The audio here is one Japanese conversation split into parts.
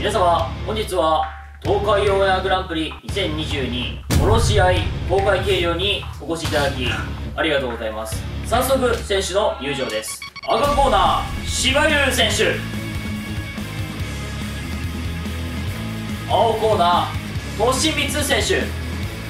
皆様本日は東海オンエアグランプリ2022殺し合い公開計量にお越しいただきありがとうございます。早速選手の入場です。赤コーナー柴優選手、青コーナー利光選手。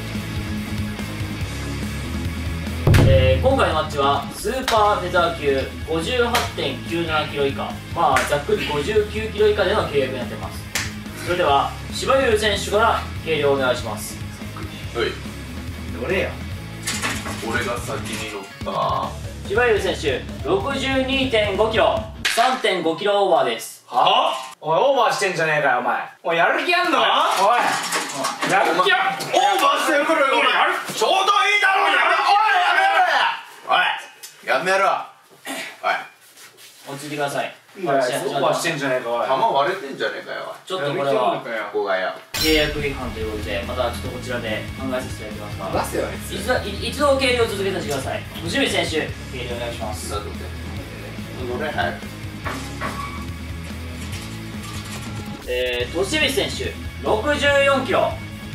今回のマッチはスーパーフェザー級 58.97 キロ以下、まあざっくり59キロ以下での契約になっています。それでは柴優選手から計量お願いします。 はい、 どれや。 俺が先に乗った柴優選手 62.5 キロ 3.5 キロオーバーです。 はぁ？おい、オーバーしてんじゃねえかよ、お前。おい、やる気あんのかよ。おい、やる気あん。 オーバーしてるからよ、お前。ちょうどいいだろう。やめろ。おい、 落ち着いてください。 オーバーしてんじゃねえか、おい。 弾割れてんじゃねえかよ。 ちょっとこれはここがよ、 契約違反ということで、またちょっとこちらで考えさせていただきますが、 出せよ、あいつ。 一度計量を続けさせてください。藤光選手、計量お願いします。 どれ早く。 利光選手64キロ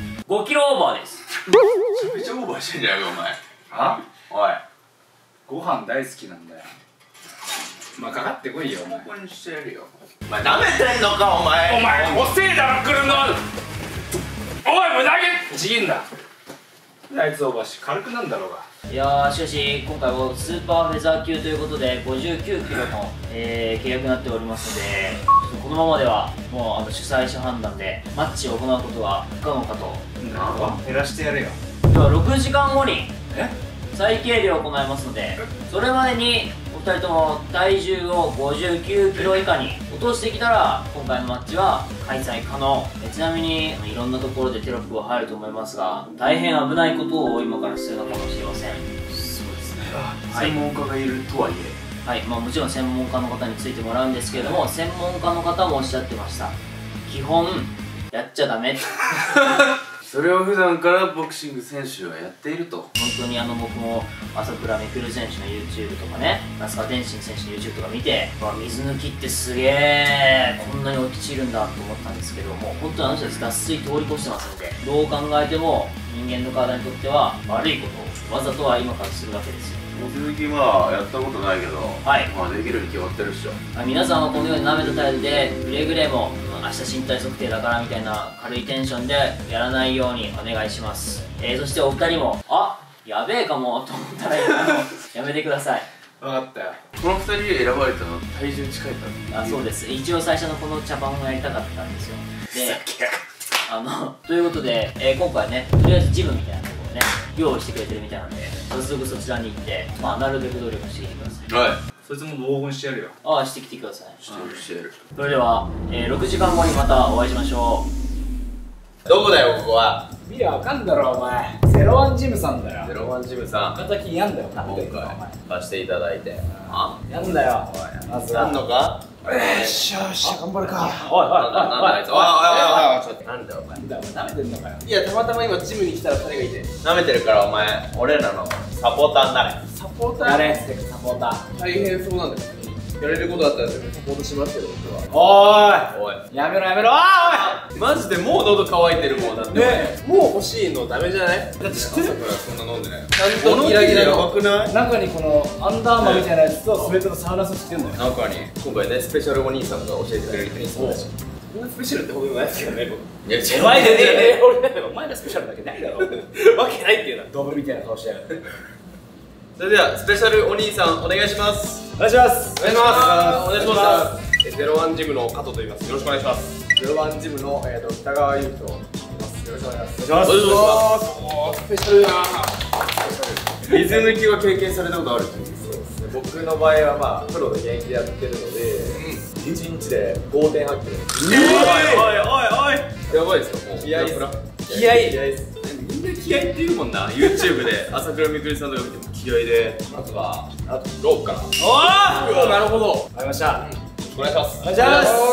5キロオーバーです。 めちゃめちゃオーバーしてんじゃねえか、お前。 は？ おい、 ご飯大好きなんだよ。まあ、かかってこいよ、お前。 ここにしてやるよ。お前、舐めてんのか、お前。 お前、遅えだろ、来るの。おい、無駄毛ちぎんだ。あいつオーバーし、軽くなんだろうが。 いやー、しかし今回はスーパーフェザー級ということで59キロの、契約になっておりますので、ちょっとこのままではもう主催者判断でマッチを行うことは不可能かと。 減らしてやるよ。 では6時間後にえ？ 再計量を行いますので、それまでにお二人とも体重を59キロ以下に落としてきたら今回のマッチは開催可能。ちなみにいろんなところでテロップが入ると思いますが、大変危ないことを今からするのかもしれません。 そうですね。 はい、 専門家がいるとはいえ、 はい、まあ、もちろん専門家の方についてもらうんですけれども、専門家の方もおっしゃってました。基本やっちゃダメ。 それを普段からボクシング選手はやっていると。 本当に僕も朝倉未来選手の YouTube とかね、那須川天心選手の YouTube とか見て、水抜きってすげえこんなに落ちるんだと思ったんですけども、本当にあの人たち脱水通り越してますので、どう考えても人間の体にとっては悪いことをわざとは今からするわけですよ。 水抜きはやったことないけど、 はい、 まあできるに決まってるっしょ。 皆さんはこのように舐めた態度でくれぐれも明日身体測定だからみたいな軽いテンションでやらないようにお願いします。そしてお二人もやべえかもと思ったらやめてください。 分かったよ。 この2人で選ばれたの体重近いから。 そうです。一応最初のこの茶番をやりたかったんですよ。でということで、今回ね、とりあえずジムみたいなところをね用意してくれてるみたいなので、早速そちらに行って、なるべく努力してきてください。 はい、 そいつも防音してやるよ。 してきてください。 してやる。 それでは、6時間後にまたお会いしましょう。 どこだよ、ここは。 見りゃわかんだろ、お前。01ジムさんだよ。 01ジムさん、 敵やんだよ、 今回貸していただいて。 やんだよ。まずなんのか。 よしよし、頑張るか。 おいおいおいおいおい、ちょっとなんだよお前。 舐めてんのかよ。 いや、たまたま今ジムに来たら2人がいて舐めてるから、お前俺らのサポーターになれ。 サポーターやれ、サポーター。 大変そうなんだけど、やれることだったらサポートしますけど、僕は。 おいおい、 やめろやめろ。 マジでもう喉乾いてるもん。だってもう欲しいのダメじゃない？だって知ってる？そんな飲んでない。ちゃんとギラギラやばくない？ 中にこのアンダーマンみたいなやつとスウェットのサウナスーツ着てんだよ。 中に今回ね、スペシャルお兄さんが教えてくれる人にそうだし、こんなスペシャルってほどでもないですけどね。いや、 お前でね、お前らスペシャルだけないだろ。わけないっていうの。ドブみたいな顔してやる。 それではスペシャルお兄さんお願いします。 お願いします。 お願いします。お願いします。 01ジムの加藤と言います。よろしくお願いします。 01ジムの北川優斗と言います。よろしくお願いします。 お願いします。 スペシャルな水抜きは経験されたことある？ そうですね。僕の場合はまあプロで現役でやってるので、1日で5.8キロ。 おいおいおいおい。やばいですか？もう気合いです。 気合いです。 みんな気合いって言うもんな。YouTube で朝倉未来さんとか見ても気合いで。 まずはあとロープから。 おお、なるほど。 わかりました。 お願いします。 お願いします。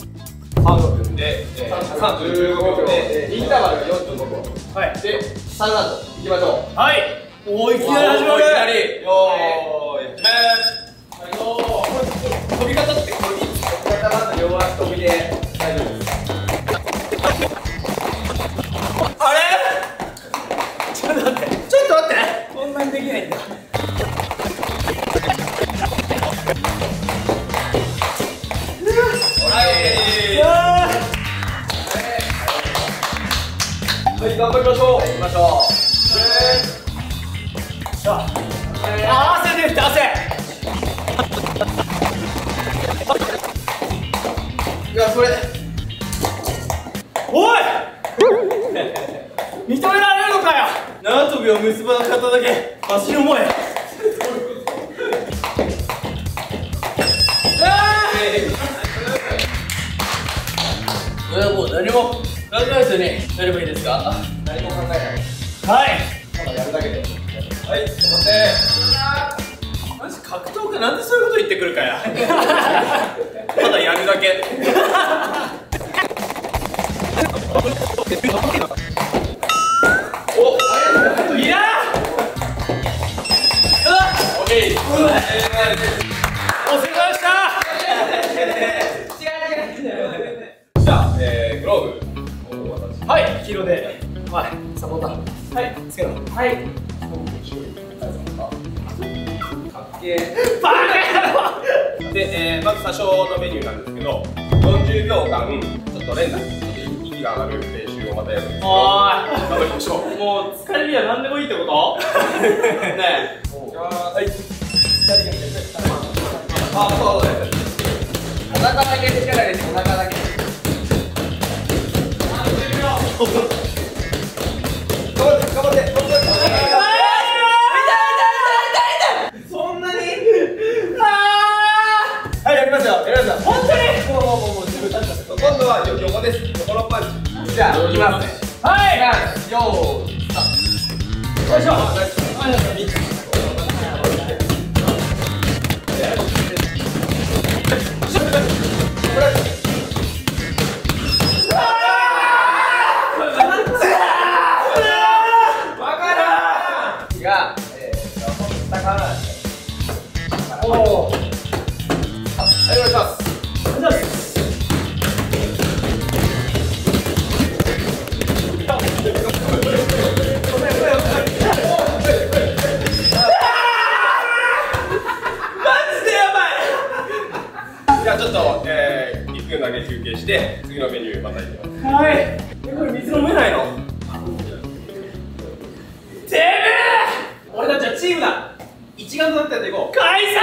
3分で35秒でインターバルが45秒。 はい。 で3ラウンドいきましょう。 はい。おー、いきなり始まる。 いきなり。 よーい。はいよー。飛び方ってこれいい。飛び方まず両足飛びで。 大丈夫です。 あれちょっと待ってこんなにできないんだ。 はい、頑張りましょう。 汗出て汗。 いや、それおい認められるのかよ。縄跳びを結ばなかっただけマシに思え。もう何も考えずにやればいいですか。 何も考えない。 はい、 ただやるだけで。はい、頑張って。 マジ格闘家なんでそういうこと言ってくるかや。ただやるだけ。お、いやオッケー。お疲れ様でした。 じゃあ、グローブ。 はい、黄色で。はい、サポーター。はい、つけろ。はい。 かっけー。 バカ野郎。 で、まず最初のメニューなんですけど、40秒間、ちょっと連打、ちょっと息が上がる練習をまたやるんですけど、頑張りましょう。 もう疲れりゃ何でもいいってことねえ。 はい。あ、そうだね。お腹だけ力入れて、お腹だけ。頑張って、頑張って。 そんなに。 はい、やりますよ。 本当に。 もう自分たち。今度は横です。横のパンチ。じゃあ、いきますね。 はい。 よーい、スタート。よいしょ。じゃあちょっと、1分だけ休憩して次のメニューまた行きます。 はい。これ水飲めないの？てめえ！俺たちはチームだ。一丸となってやっていこう。解散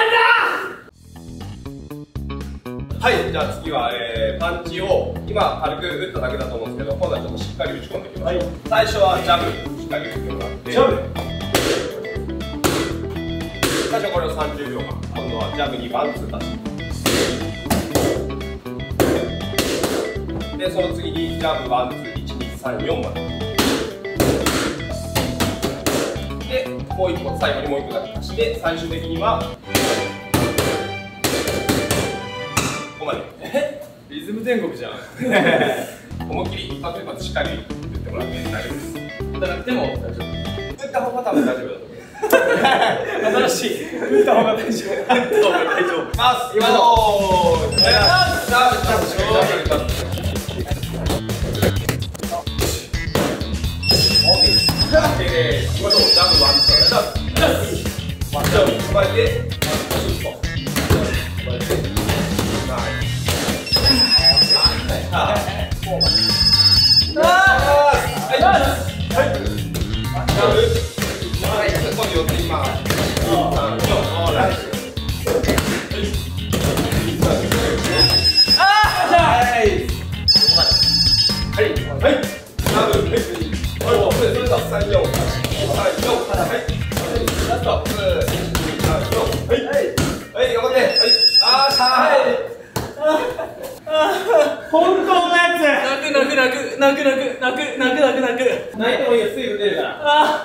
だ！ はい、じゃあ次は、パンチを今軽く打っただけだと思うんですけど、今度はちょっとしっかり打ち込んでいきましょう。はい、最初はジャブしっかり打ってもらって、 ジャブ。 最初これを30秒間、今度はジャブにワンツー出してで、その次にジャブワンツー1、2、3、4までで、もう1個最後にもう1個だけ足して最終的にはここまで。 リズム天国じゃん。 思いっきり一発一発しっかり打ってもらって大丈夫です。 打たなくても大丈夫。 打った方が多分大丈夫だと思います。 新しい。打った方が大丈夫。打った方が大丈夫。 いきます。よーい。じゃあ、OK です。ジャブワンツー。ワンジャブ加えて、シュート。加えて、ナイス。はい。今度寄っていきます。3、4、ナイス。 泣いてもいいよ、水分出るから。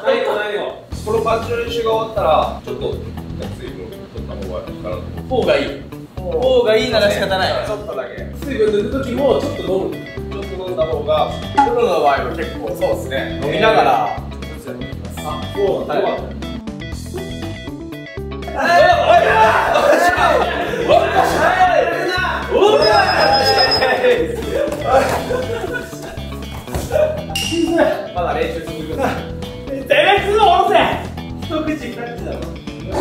泣いても泣いても。 このパンチの練習が終わったら、ちょっと水分取った方がいいかなと。 方がいい。方がいいなら仕方ない。 ちょっとだけ。 水分抜くときもちょっと飲む。 ちょっと飲んだ方が、プロの場合は結構そうですね。飲みながら、ちょっとずつやっていきます。 あ、そうだ。よかった。おいまだ練習続くんだ。 てめえ角下ろせ。一口二口だろ。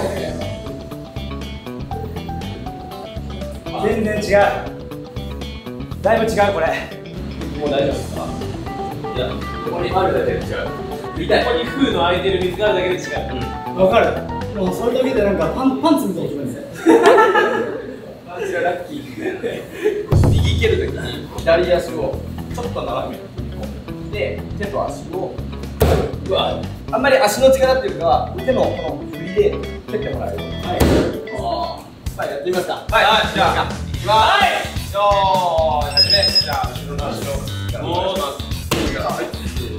全然違う。だいぶ違うこれ。 もう大丈夫ですか？いや、ここにあるだけで違う。ここに封の開いてる水があるだけで違う。 わかる。もうそれだけでなんかパンツみたいな気分ですよ。 パンチがラッキー。右蹴るときに左足をちょっと斜めにで手と足をあんまり足の力っていうか手のこの振りで蹴ってもらえる。はい。まあやってみますか。はい。じゃあいきます。はい。よーい始め。じゃあ後ろの足をからお願いします。はい。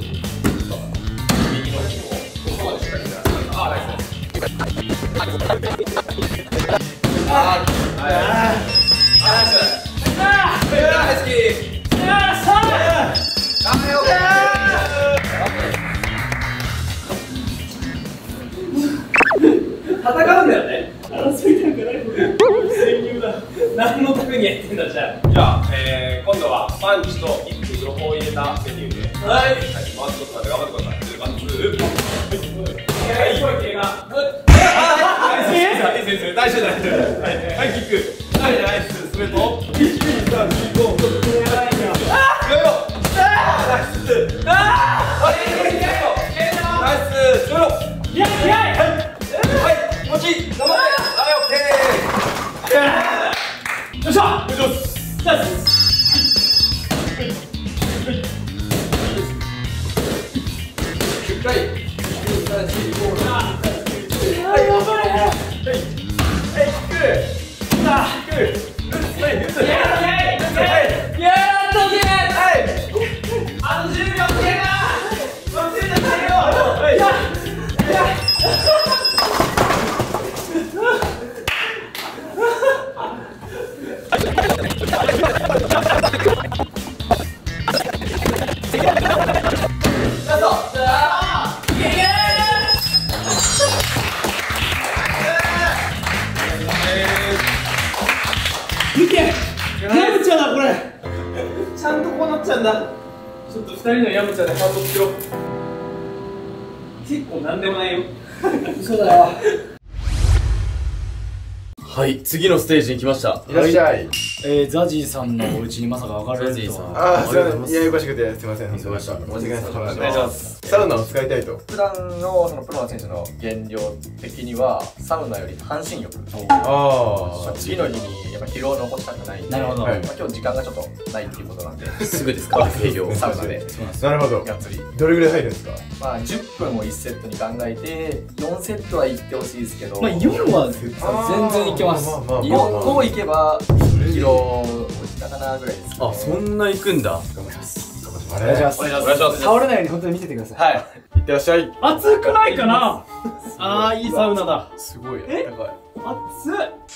右の方をここまでしっかりしてください。ナイス。戦うんだよね。 争いなんかないの。戦友だ。何のためにやってんだじゃあ。 じゃあ、今度はパンチとキック両方入れたメニューで。はい。回すことまで頑張ってください。ワンツー。はい。大丈夫。はい、キック。はい、ナイス。スメと。1、2、3、4、5、6、7、8、9、10。ナイス。ナイス。はい、気持ちいい。頑張って。はい、オッケー。よっしゃ。よし。10回。1、2、3、4、5、6。はい、頑張れ。はい、キック。さあ、キック。はい、打つ。あと10秒つけな。忘れなさいよ。はい。 見て。ヤムチャだこれ。 ちゃんとこうなっちゃうんだ。ちょっと2人のヤムチャで反応しろ。結構なんでもないよ。 嘘だよ。 はい、次のステージに来ました。 いらっしゃい。 ザジーさんのお家にまさか上がるとは。 ああ、すみません。ややこしくてすみません。忙しい。申し訳ないです。お願いします。サウナを使いたいと。 普段のそのプロの選手の減量的にはサウナより半身浴。 ああ。 次の日にやっぱ疲労を残したくないんで。 なるほど。 今日時間がちょっとないっていうことなんで。 すぐですか？営業。 サウナで。 なるほど。 がっつり。 どれぐらい入るんですか？ まあ10分を1セットに考えて4セットは行ってほしいですけど。 まあ4は全然いけます。 5いけば疲労落ちたかなぐらいです。 あ、そんな行くんだ。 頑張ります。 お願いします。倒れないように本当に見ててください。 はい。 いってらっしゃい。 熱くないかな。ああ、いいサウナだ。 すごい。 え？ やばい。 熱っ。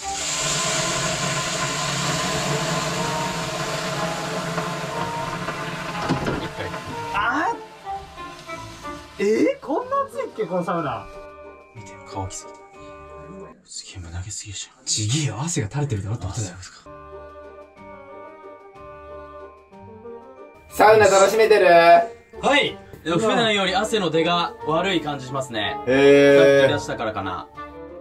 こんな熱いっけこのサウナ。 見て、乾きすぎた。すげえ、胸毛すぎるじゃん。 ちげえよ、汗が垂れてるだろってことだよ。 サウナ楽しめてる？ はい。でも普段より汗の出が悪い感じしますね。さっき出したからかな。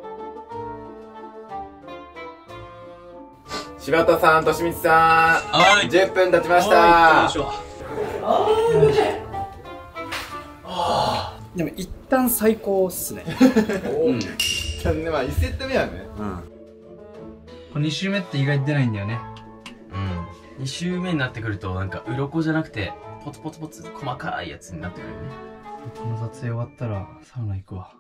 柴田さん、利光さん。 はい。 10分経ちましはた。 でも一旦最高っすね。 まあ1セット目はね。 これ2周目って意外と出ないんだよね。 2周目になってくると、なんか、鱗じゃなくて、ポツポツポツ細かいやつになってくるよね。 この撮影終わったらサウナ行くわ。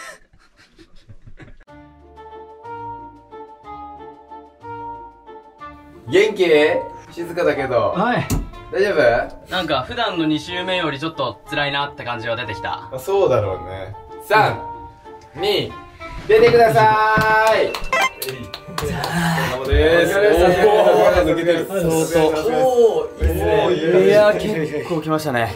元気？静かだけど。 はい。 大丈夫？ なんか、普段の2周目よりちょっと辛いなって感じが出てきた。 あ、そうだろうね。3、2、出てくださーい。 お疲れ様です。 抜けてる。 そうそう。おー、いいですね。いやー、結構来ましたね。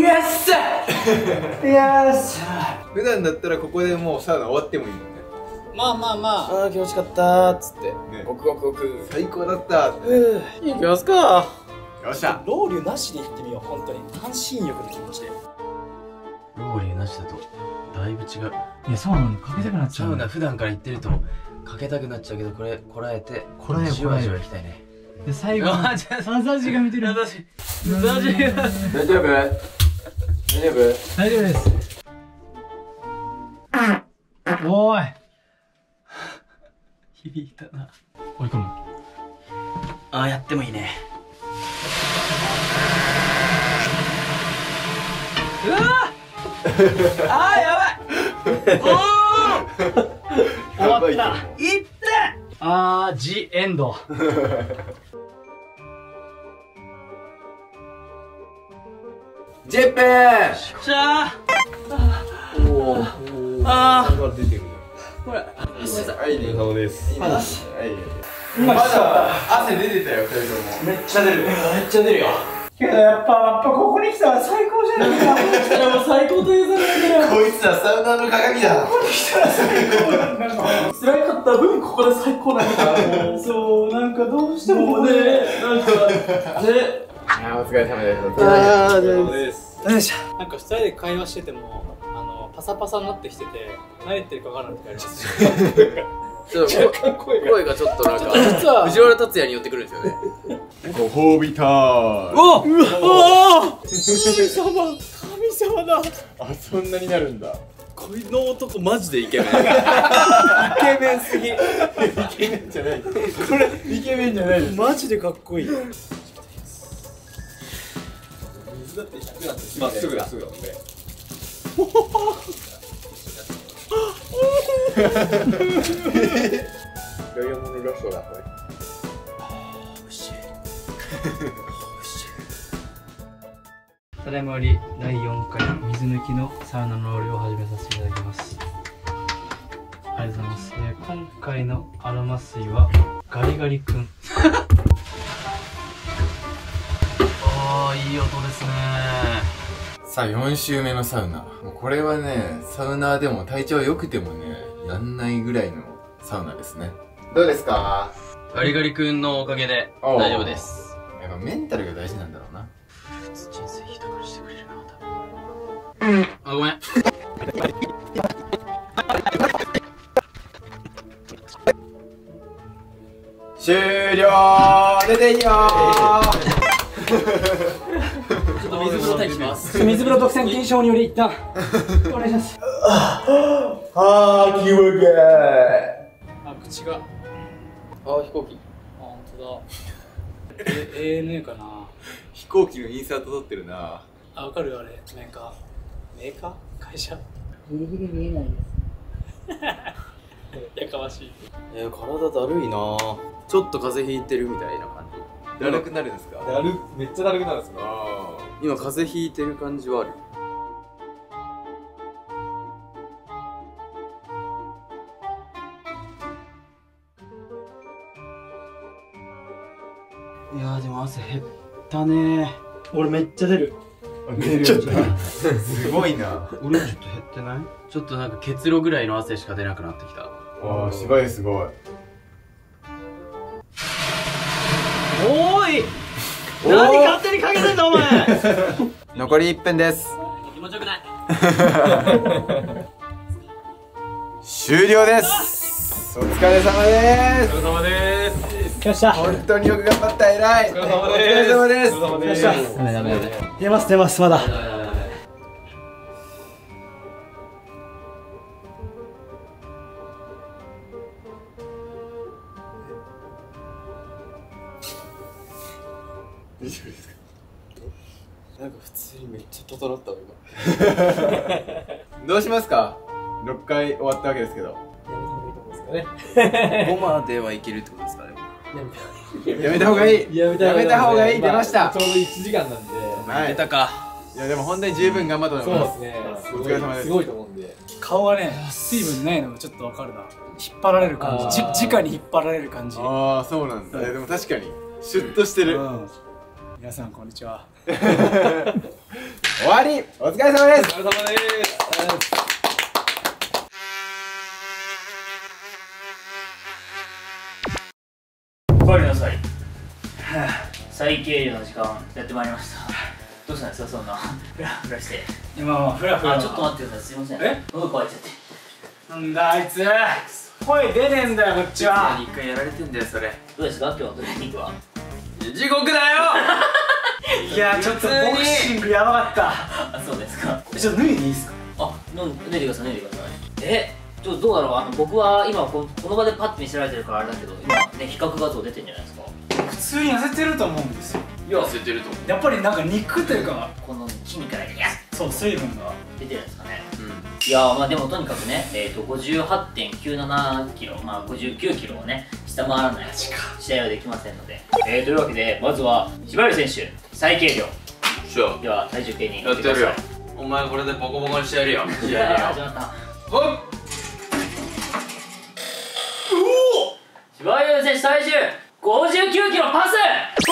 普段だったらここでもうサウナ終わってもいいもんね。 まあまあまあ。 ああ気持ちかったーっつってごくごくごく最高だった行きますか。 よっしゃロウリュなしで行ってみよう、本当に。半身浴の気持ちで。 ロウリュなしだとだいぶ違う。 いや、そうなの、かけたくなっちゃう。 サウナ普段から行ってるとかけたくなっちゃうけど、これこらえてこらえよじわじわ行きたいね。 で、最後、マサージが見てる。 大丈夫？ 大丈夫？ 大丈夫です。おーい。響いたな。追い込む。 ああ、やってもいいね。 うわーあー、やばい。終わった。いったあー、ジエンド。 ジェッペー。 しゃおお。 ああ出てるねこれ。 はいお疲れ様ですまだ汗出てたよ、2人とも。 めっちゃ出る。めっちゃ出るよ。けどやっぱここに来たら最高じゃないか。ここに来たらもう最高というさないけど。 こいつらサウナの鏡だ。 ここに来たら最高なんだ。辛かった分ここで最高なんだ。そう、なんかどうしてもね、なんかね。 お疲れ様です。 お疲れ様ですよいしょ。なんか2人で会話しててもパサパサになってきてて何言ってるか分からなくなりますちょっと声がちょっっとなんか実は藤原竜也に寄ってくるんですよね。 ご褒美ターイムおお神様だ。 あ、そんなになるんだこの男マジでイケメン。 イケメンすぎ。 イケメンじゃないこれイケメンじゃないですマジでかっこいい。 水だって100なんてまっすぐだすぐだもんねダイヤモンドラストだこれただいまより第4回水抜きのサウナのロウリュを始めさせていただきます。ありがとうございます。今回のアロマ水はガリガリ君。 ああ、いい音ですね。 さあ4週目のサウナ。もうこれはね、サウナーでも体調良くてもね、やんないぐらいのサウナですね。どうですか？ ガリガリ君のおかげで大丈夫です。 やっぱメンタルが大事なんだろうな。 人生豊かにしてくれるな、多分。あ、ごめん。 終了。出ていいよー。 ちょっと水風呂待機します。 水風呂独占禁止法により一旦お願いします。 気持ちいい。 あ、口が。 飛行機。 あ、本当だ。ANA かな。 飛行機のインサート撮ってるなあ、わかるあれ。メーカー会社。 ギリギリ見えないです。 やかましい。 体だるいな。ちょっと風邪ひいてるみたいな感じ。 だるくなるんですかめっちゃだるくなるんですか今風邪ひいてる感じはある。 いやーでも汗減ったね。俺めっちゃ出る。 ちょっとすごいな俺ちょっと減ってない？ちょっとなんか結露ぐらいの汗しか出なくなってきた。 ああ、芝居すごいおーい、何勝手にかけてんだお前。 残り1分です。 気持ちよくない。 終了です。お疲れ様です。 お疲れ様ですよっしゃ。 本当によく頑張った。偉い。お疲れ様です。 お疲れ様ですよっしゃ。ダメ出ますまだ。 大丈夫ですかなんか普通にめっちゃ整ったわ今。 どうしますか？6回終わったわけですけど。 5まではいけるってことですかね。 やめた方がいい。やめた方がいい。出ました。 ちょうど1時間なんで、 はい。 出たか。 いやでも本当に十分頑張ったと思います。 そうですね、 お疲れ様です。 すごいと思うんで。 顔がね、水分ないのがちょっとわかるな。引っ張られる感じ。直に引っ張られる感じ。 ああ、そうなんだ。でも確かにシュッとしてる。 皆さんこんにちは。 終わり。お疲れ様です。 お疲れ様です。 かりなさい。再計量の時間やってまいりました。どうしたんですか、そんなフラフラして。 今フラフラ。 あ、ちょっと待ってください、すいません。喉乾いちゃって。 なんだあいつ、声出ねえんだよこっちは。 一回やられてんだよそれ。 どうですか、今日のトレーニングは。 地獄だよ。 いやちょっとボクシングやばかった。 あ、そうですか。 ちょっと脱いでいいですか。 あ、脱いでください、脱いでください。どうだろう、僕は今この場でパッて見せられてるからあれだけど、今ね、比較画像出てるんじゃないですか。 普通に痩せてると思うんですよ。 痩せてると思う。 やっぱりなんか肉というか、 この筋肉からいやそう水分が出てるんですかね。いやまあでもとにかくね、58.97 キロ、まあ59キロをね下回らない試合はできませんので、というわけでまずは柴原選手再計量では体重計にやってやるよ。お前これでボコボコにしてやるよ。 始まった。 ほっ。 柴原選手体重59キロパス。 わ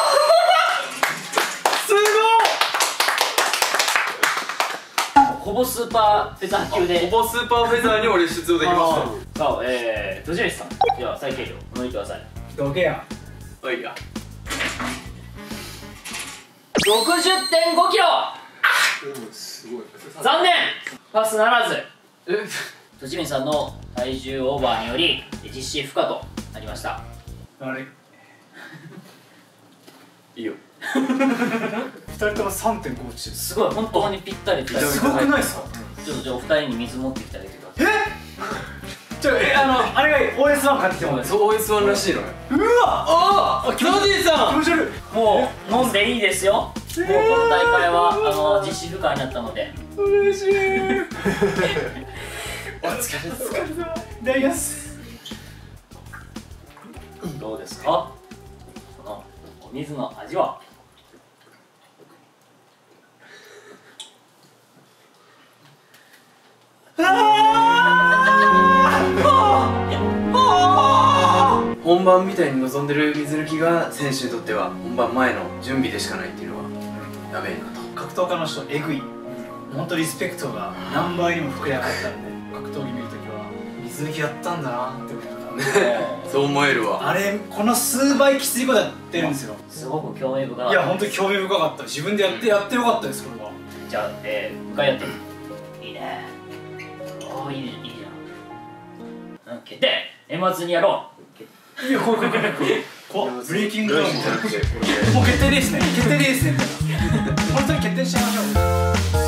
すごい。 ほぼスーパーフェザー級で、 ほぼスーパーフェザーに俺出場できますよ。 さあ、藤光さんでは再計量お抜いてください。 どけや。 はいや。 60.5 キロ。 すごい。 残念、パスならず。藤光さんの体重オーバーにより実施不可となりました。 あれいいよ。 2人とも 3.5 落ちてる。 すごい、本当にぴったり。 すごくないですか。 ちょっとじゃあお二人に水持ってきてあげてください。 あれが OS1 買ってきてもらって。 そう OS1 らしいのよ。 うわあ、キャディさん。 気持ち悪い。 もう飲んでいいですよ。もうこの大会は実施不可になったので。 嬉しい。 お疲れ様。 いただきます。 どうですか、このお水の味は。 本番みたいに臨んでる水抜きが選手にとっては本番前の準備でしかないっていうのはやべえなと。 格闘家の人エグい。本当リスペクトが何倍にも膨れ上がったんで、格闘技見るときは水抜きやったんだなって思った。 そう思えるわ。 あれこの数倍きついことやってるんですよ。 すごく興味深い。 いや本当に興味深かった。自分でやってよかったですこれは。 じゃあ向かい合っていいね。おー、いいじゃん。決定。年末にやろう。 いや怖いブレイキングダウンみたいな。もう決定ですねみたいな。本当に決定しちゃいましょう。